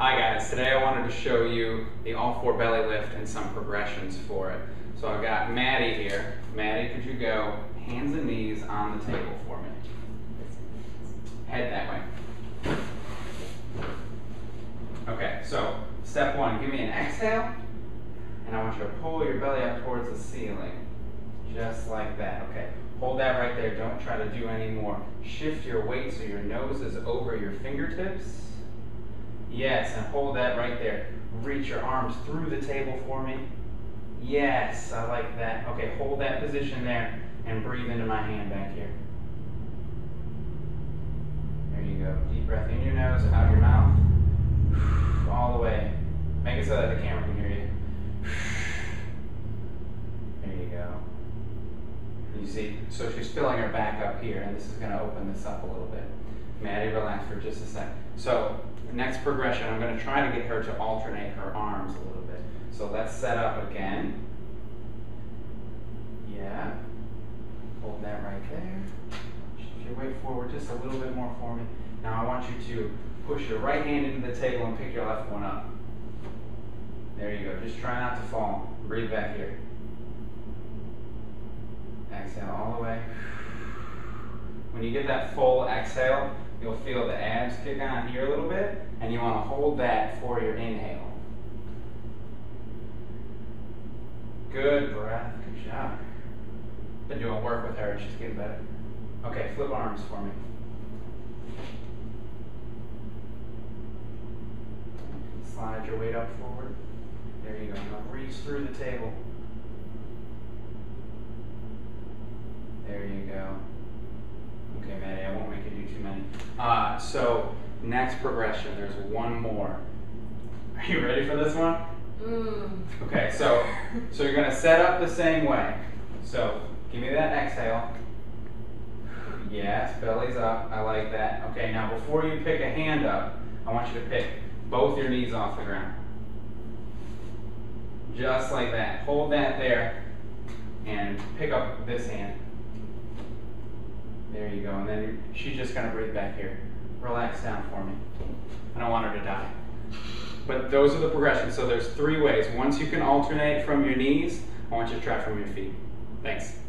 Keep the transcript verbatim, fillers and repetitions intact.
Hi guys, today I wanted to show you the all four belly lift and some progressions for it. So I've got Maddie here. Maddie, could you go hands and knees on the table for me? Head that way. Okay, so step one, give me an exhale, and I want you to pull your belly up towards the ceiling. Just like that, okay. Hold that right there, don't try to do any more. Shift your weight so your nose is over your fingertips. Yes, and hold that right there. Reach your arms through the table for me. Yes, I like that. Okay, hold that position there and breathe into my hand back here. There you go. Deep breath in your nose, out your mouth. All the way. Make it so that the camera can hear you. There you go. You see, so she's filling her back up here, and this is going to open this up a little bit. Maddie, relax for just a sec. So, next progression, I'm going to try to get her to alternate her arms a little bit. So let's set up again. Yeah. Hold that right there. Shift your weight forward just a little bit more for me. Now I want you to push your right hand into the table and pick your left one up. There you go. Just try not to fall. Breathe back here. Exhale all the way. When you get that full exhale, you'll feel the abs kick on here a little bit, and you want to hold that for your inhale. Good breath. Good job. Been doing work with her. She's getting better. Okay, flip arms for me. Slide your weight up forward. There you go. Now reach through the table. There you go. Okay, Maddie, I won't make you do too many. Uh, so, next progression, there's one more. Are you ready for this one? Mm. Okay, so so you're going to set up the same way. So, give me that exhale. Yes, belly's up. I like that. Okay, now before you pick a hand up, I want you to pick both your knees off the ground. Just like that. Hold that there and pick up this hand. There you go, and then she's just going to breathe back here. Relax down for me. I don't want her to die. But those are the progressions. So there's three ways. Once you can alternate from your knees, I want you to try from your feet. Thanks.